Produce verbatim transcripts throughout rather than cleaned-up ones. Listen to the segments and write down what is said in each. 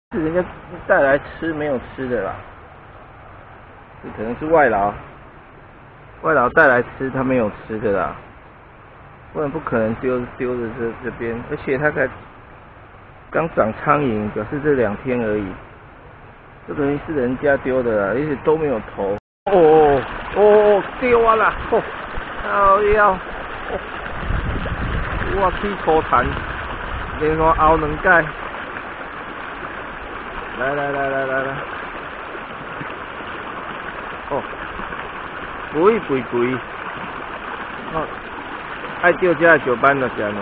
是人家带来吃没有吃的啦，这可能是外劳，外劳带来吃他没有吃的啦，不然不可能丢丢的这这边，而且它才刚长苍蝇，表示这两天而已，这等于是人家丢的啦，而且都没有头。哦哦丢啊啦！哦，靠腰，哦，我去吐痰，连我熬两盖。来来来来来来，哦，肥肥肥，哦，爱钓这个石斑就这呢，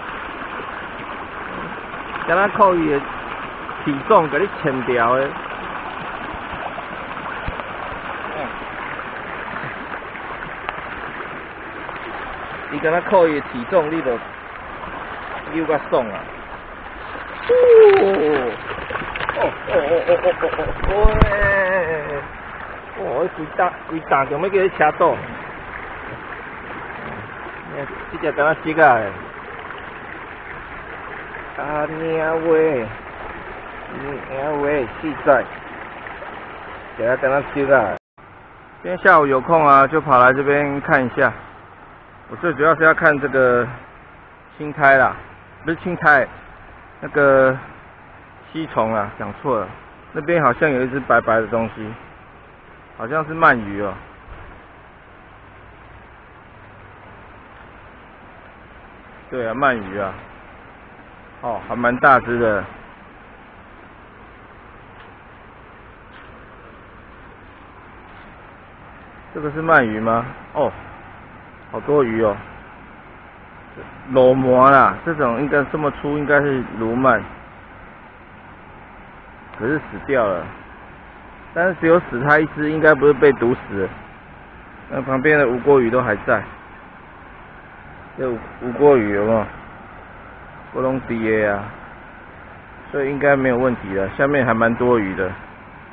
敢若靠伊的体重给你牵掉的，伊敢若靠伊的体重，你就扭甲爽啊！哦。哦哦哦哦哦哦哦！喂，哦，规大规大条要叫你车倒，这只敢若鸡仔的，啊娘喂，娘喂，实在，这个敢若鸡仔。今天下午有空啊，就跑来这边看一下。我最主要是要看这个青苔啦，不是青苔，那个。吸虫啊，讲错了，那边好像有一只白白的东西，好像是鳗鱼哦。对啊，鳗鱼啊，哦，还蛮大只的。这个是鳗鱼吗？哦，好多鱼哦。螺膜啦，这种应该这么粗，应该是鲈鳗。可是死掉了，但是只有死它一只，应该不是被毒死了。那旁边的无锅鱼都还在，这无无锅鱼有没有？波隆迪耶啊，所以应该没有问题了。下面还蛮多鱼的。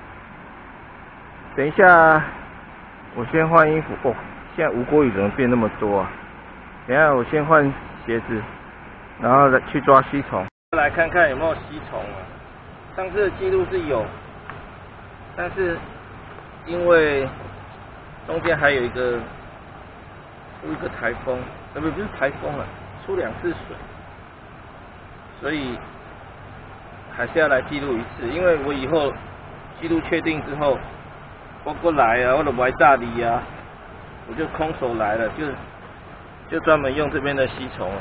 等一下，我先换衣服。哦，现在无锅鱼怎么变那么多啊？等一下我先换鞋子，然后再去抓吸虫。来看看有没有吸虫啊？上次的记录是有，但是因为中间还有一个出一个台风，呃不不是台风了，出两次水，所以还是要来记录一次。因为我以后记录确定之后，我过来啊，我就不爱大理啊，我就空手来了，就就专门用这边的吸虫了，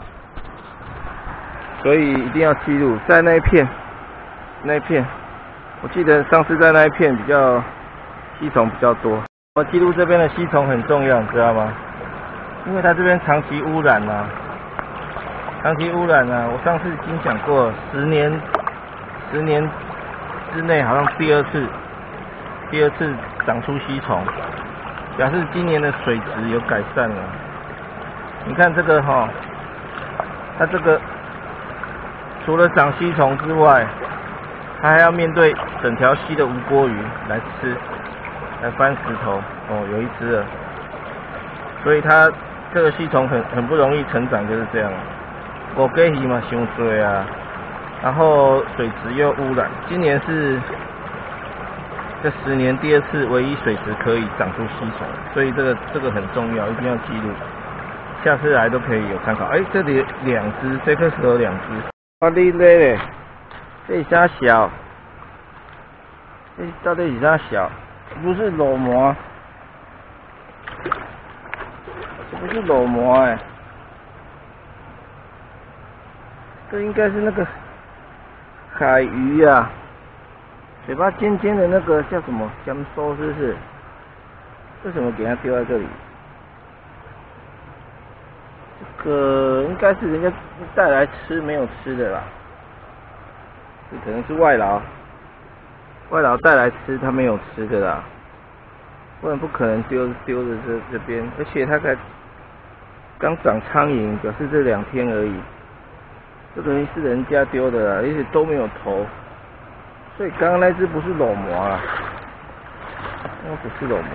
所以一定要记录在那一片。那一片，我记得上次在那一片比较吸虫比较多。我记录这边的吸虫很重要，你知道吗？因为它这边长期污染啊，长期污染啊。我上次已经讲过，十年十年之内好像第二次第二次长出吸虫，表示今年的水质有改善了。你看这个哈、哦，它这个除了长吸虫之外，它还要面对整条溪的无锅鱼来吃，来翻石头。哦，有一只了，所以它这个吸虫很很不容易成长，就是这样。五给鱼嘛，伤多啊，然后水质又污染。今年是这十年第二次唯一水质可以长出吸虫，所以这个这个很重要，一定要记录。下次来都可以有参考。哎，这里两只，这颗石头两只。啊，你嘞？这是啥小？这到底是啥小？不是螺膜，这不是螺膜哎、欸，这应该是那个海鱼啊，嘴巴尖尖的那个叫什么？香收是不是？为什么给它丢在这里？这个应该是人家带来吃没有吃的啦。这可能是外劳，外劳带来吃他没有吃的啦，不然不可能丢丢的这这边，而且它才刚长苍蝇，表示这两天而已，这等于是人家丢的啦，而且都没有头，所以刚刚那只不是裸膜啊，那不是裸膜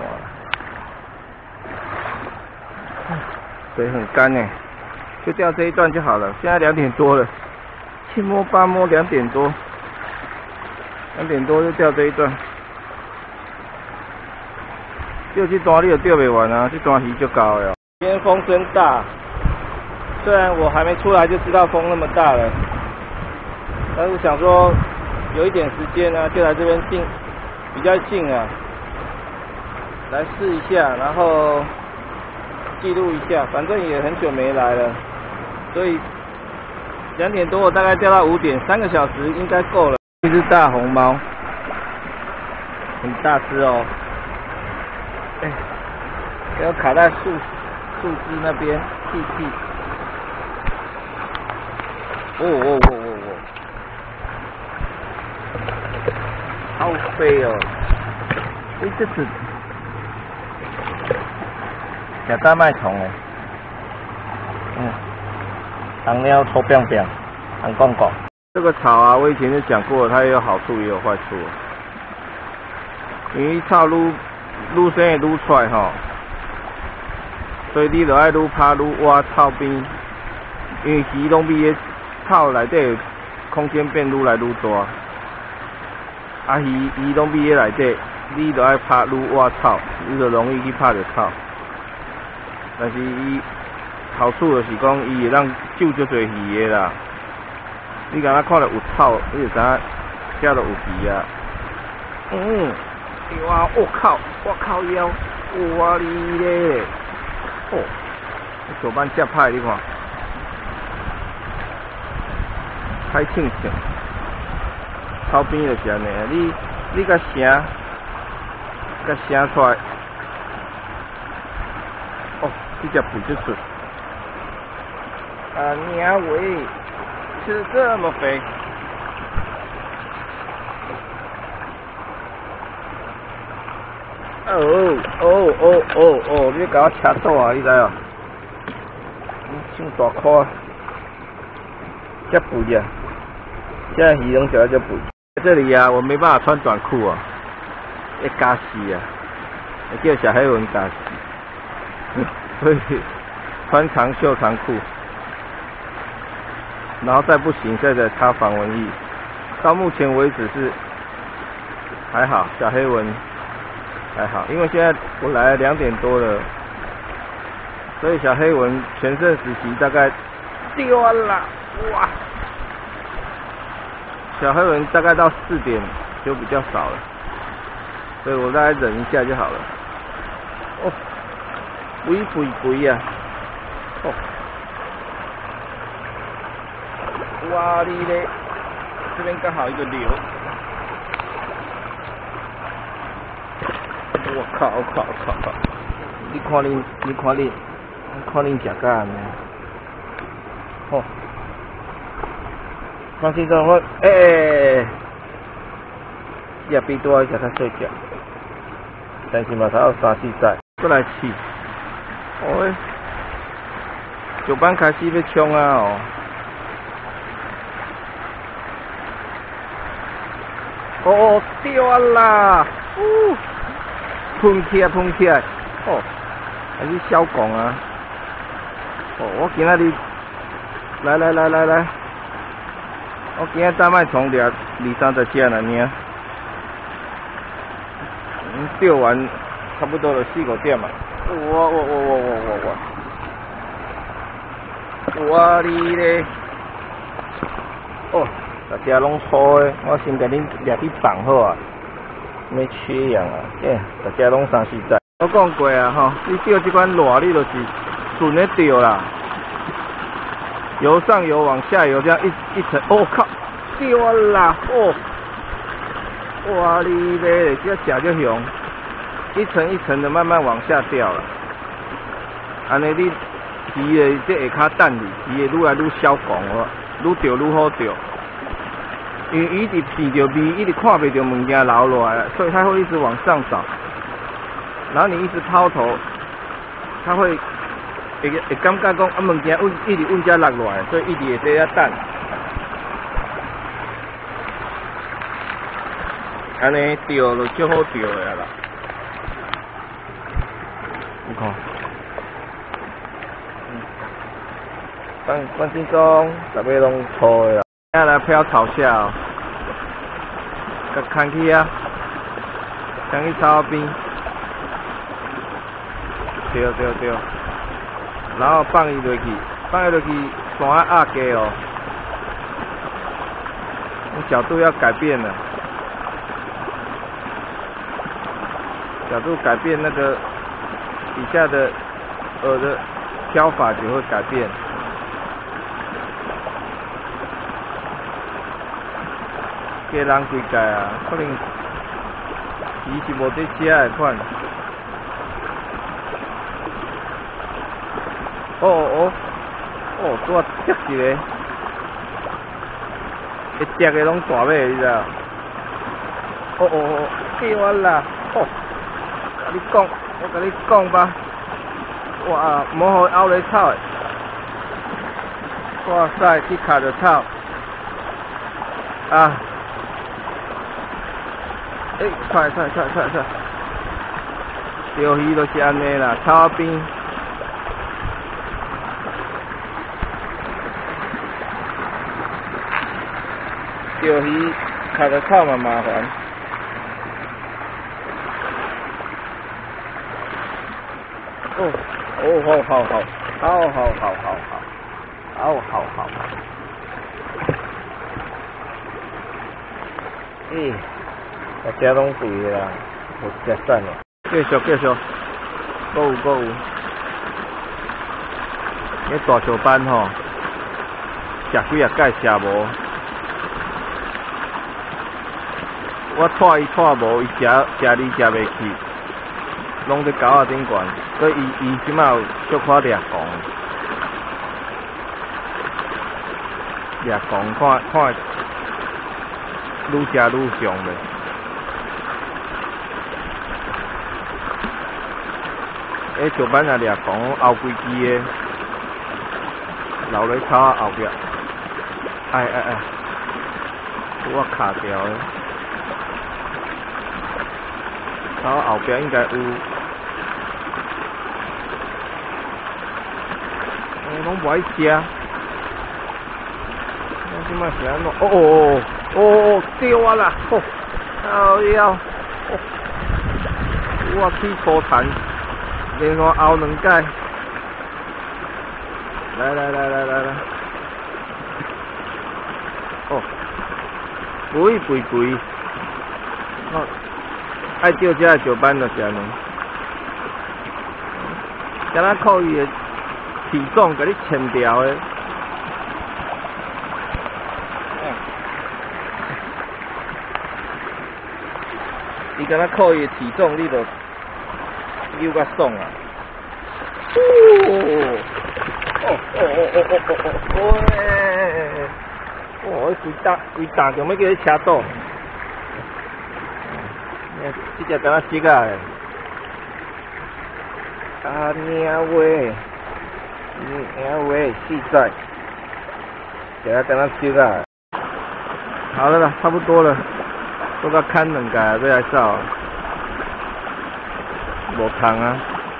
啊，水很干哎，就钓这一段就好了，现在两点多了。七摸八摸两点多， 两点多就钓这一段，钓这段你就钓不完啊，这段鱼就高了。今天风真大，虽然我还没出来就知道风那么大了，但是想说有一点时间呢、啊，就来这边近，比较近啊，来试一下，然后记录一下，反正也很久没来了，所以两点多我大概钓到五点，三个小时应该够了。一只大红猫，很大只哦，哎、欸，要卡在树树枝那边，气气。哦哦哦哦哦，好飞哦！哎、欸，这是小大麦虫哎，嗯，红鸟臭扁扁，红公公。这个草啊，我以前就讲过，它也有好处也有坏处。因为草愈愈生会愈出来吼，所以你就爱愈拍愈挖草边，因为鱼拢比个草内底空间变愈来愈大，啊鱼鱼拢比个内底，你就爱拍愈挖草，你就容易去拍着草。但是伊好处就是讲，伊会让救足侪鱼的啦。你敢若看到有草，你就知影遮就有鱼啊。嗯，哇！我靠！我靠腰！哇哩咧！哦，手板遮歹，你看，歹清醒。草边就是安尼啊，你你甲声，甲声出来。哦，这只肥就准。啊娘喂！吃这么肥，哦哦哦哦哦！你给我掐倒啊！你知哦？你上大块，这肥啊！现在鱼拢食到这肥。在这里啊，我没办法穿短裤啊，会嘎死啊！我叫小黑蚊嘎死，所以穿长袖长裤。然后再不行，再再擦防蚊液。到目前为止是还好，小黑蚊还好，因为现在我来了两点多了，所以小黑蚊全盛时期大概丢了，哇！小黑蚊大概到四点就比较少了，所以我大概忍一下就好了。哦，肥肥肥啊！哦。哇哩嘞，这边刚好一个流，我靠我靠我靠！你看恁，你看恁，你看恁食甲安尼，吼！放心说，我诶，也比多叫他睡觉，但是嘛，他有三四载，过来试。哦，九班开始要冲啊哦！哦，钓啊啦！呜，喷起来，喷起来！哦，还是小拱啊！哦，我今仔日来来来来来，我今仔大麦虫掠二三十只了呢。嗯，钓完差不多就四五点嘛。哇哇哇哇哇哇哇！哇哩咧！哦。大家拢粗的，我先甲恁掠去放好啊，咩缺氧啊？诶，大家拢三四载。我讲过啊吼，你钓这款螺，你就是顺咧钓啦，由上游往下游这样一一层，哦靠，钓啦！哦，哇哩咧，这食就凶，一层一层的慢慢往下掉了。安尼你鱼的这下骹等你，鱼会愈来愈小狂哦，愈钓愈好钓。因为伊直闻着味，伊直看袂着物件流落来，所以它会一直往上找。然后你一直抛头，它会会会感觉讲啊物件稳一直稳遮落落来，所以一直会在遐等。安尼钓就足好钓的啦。你看，嗯，放放轻松，大家拢粗的啦。现在来漂草下、哦， 甲牵去啊，牵去草边，对对对，然后放伊落去，放伊落去山啊压低哦，角度要改变了，角度改变，那个底下的饵的挑法就会改变。家人规界啊，可能伊是无在食的款。哦哦哦，拄啊捉一个，会捉的拢大尾，你知道？哦哦哦，对啊啦，哦，甲你讲，我甲你讲吧，哇，无互拗咧草的，哇塞，去卡着草，啊！哎、欸，快快快快快！钓鱼就是安尼啦，草仔边。钓鱼卡着草嘛麻烦。哦哦，好好好，好好好好好，好好好。咦、欸。大家拢贵啦，无食散咯。继续继续，搁有搁有。迄大石斑吼，食几啊摆食无，我拖伊拖无，伊食食你食袂去，拢伫沟仔顶悬。所以伊伊即马有小可掠狂，掠狂看看，愈食愈凶咧。诶，石斑啊，掠狂后规支的，留咧草仔后壁。哎哎哎，我卡掉诶，草后壁应该有。诶，拢无爱食。我即摆是安怎？哦哦哦哦，对啊啦！哦，靠腰，哦，我去粗残。连续熬两摆，来来来来来来，哦，肥肥肥，哦，爱钓这个石斑就是安尼，敢若靠伊的体重甲你牵掉的，伊敢若靠伊的体重，你就。溜甲爽啊！哦哦哦哦哦哦哦！喂！哦，规担规担就要叫你车倒。这只敢若色啊！啊娘喂！娘喂，实在，这敢若色啊！好了啦，差不多了，都甲看两个要来扫。无空啊！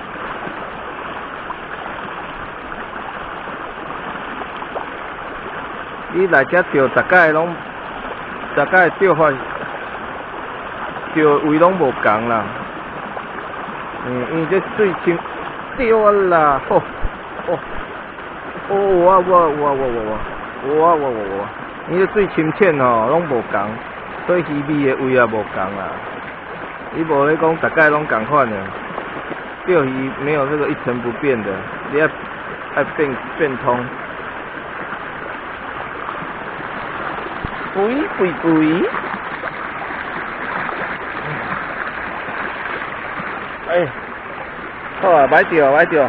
你来遮钓，大概拢，大概钓法，钓位拢无共啦。嗯，因为这水深，钓啊啦，吼，哦，哦，我我我我我我我我我我，因为水深浅吼，拢无共，所以鱼味的位也无共啦。伊无咧讲，大概拢共款的。钓鱼没有这个一成不变的，你要要变变通。肥肥肥！哎，好啊，买钓买钓，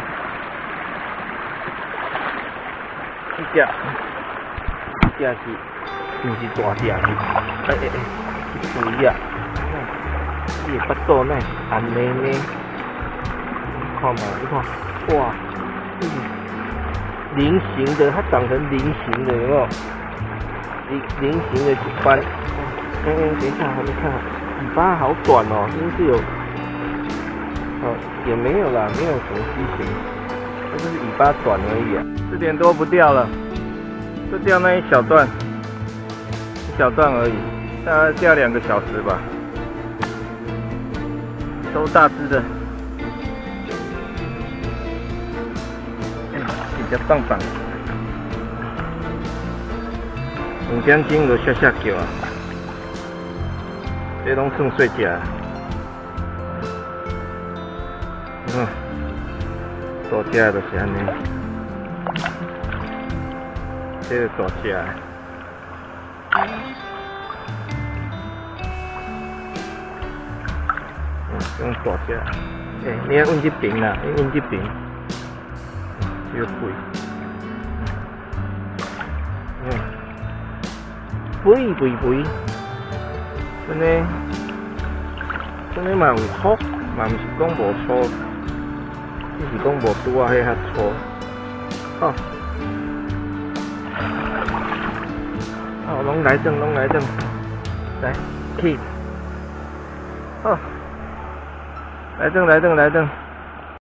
这只，这只是，毋是大只是，哎哎哎，肥啊！你的巴肚呢？安尼呢？看嘛，你看，哇，嗯，菱形的，它长成菱形的，有没有？菱菱形的石斑。嗯嗯，等一下，还没看，尾巴好短哦，真是有，哦，也没有啦，没有什么畸形，它就是尾巴短而已啊。四点多不钓了，就钓那一小段，一小段而已。 大概钓两个小时吧，都大只的，比较棒棒。两点钟就下下叫啊，这拢算细只。嗯，大只的就是安尼，这个大只的。 用大只，诶、欸，你要运这边啦，你运这边，这个肥，嗯，肥肥肥，真诶，真诶嘛有粗，嘛毋是讲无粗，只是讲无拄啊迄较粗，好，哦，拢来转，拢来转，来，去，好。 来正来正来正。